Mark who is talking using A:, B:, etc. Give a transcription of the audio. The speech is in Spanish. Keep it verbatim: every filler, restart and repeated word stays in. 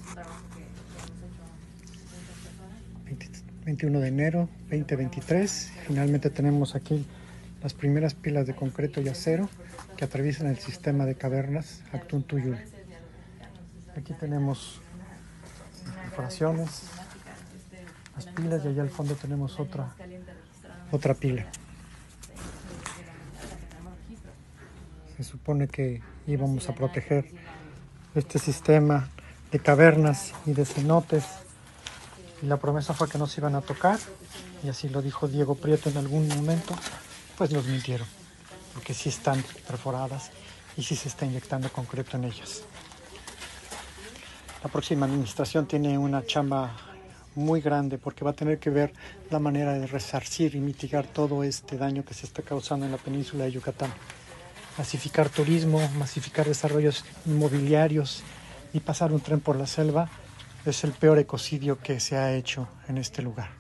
A: veintiuno de enero de veinte veintitrés. Finalmente tenemos aquí las primeras pilas de concreto y acero que atraviesan el sistema de cavernas Actun Tuyul. Aquí tenemos perforaciones, las pilas, y allá al fondo tenemos otra, otra pila. Se supone que íbamos a proteger este sistema de cavernas y de cenotes, y la promesa fue que no se iban a tocar, y así lo dijo Diego Prieto en algún momento. Pues nos mintieron, porque sí están perforadas y sí se está inyectando concreto en ellas. La próxima administración tiene una chamba muy grande, porque va a tener que ver la manera de resarcir y mitigar todo este daño que se está causando en la península de Yucatán. Masificar turismo, masificar desarrollos inmobiliarios y pasar un tren por la selva es el peor ecocidio que se ha hecho en este lugar.